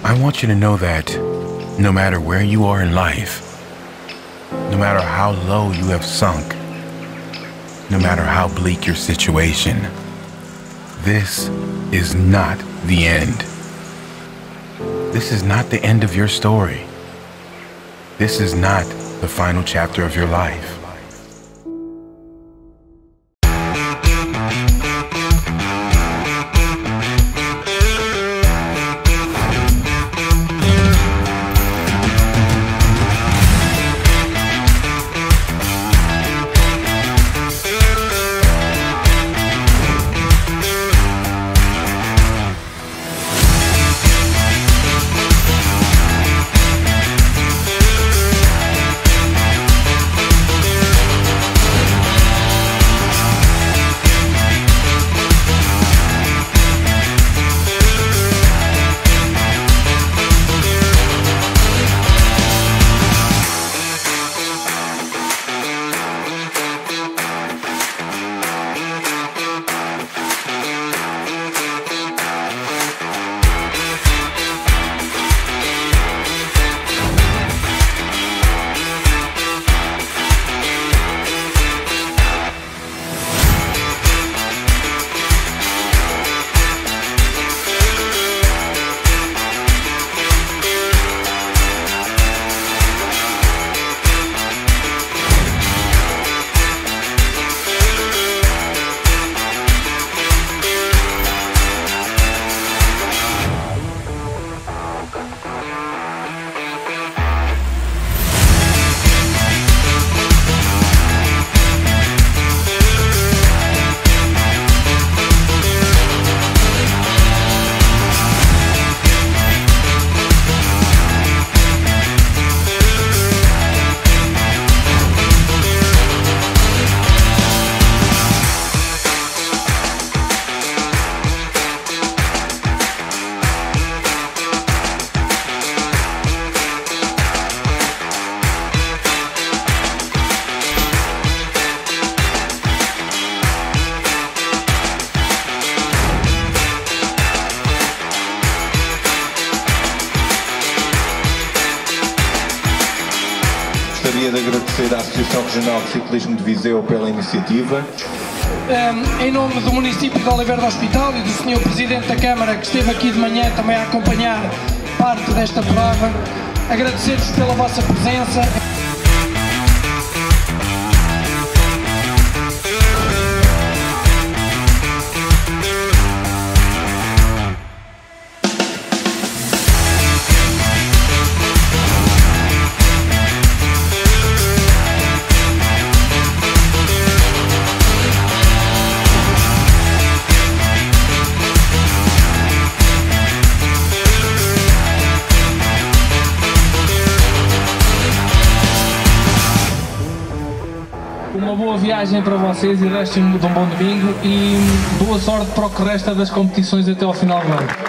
I want you to know that no matter where you are in life, no matter how low you have sunk, no matter how bleak your situation, this is not the end. This is not the end of your story. This is not the final chapter of your life. Gostaria de agradecer à Associação Regional de Ciclismo de Viseu pela iniciativa. Em nome do município de Oliveira do Hospital e do Sr. Presidente da Câmara, que esteve aqui de manhã também a acompanhar parte desta prova, agradecer-vos pela vossa presença. Uma boa viagem para vocês e restem de um bom domingo e boa sorte para o que resta das competições até ao final do ano.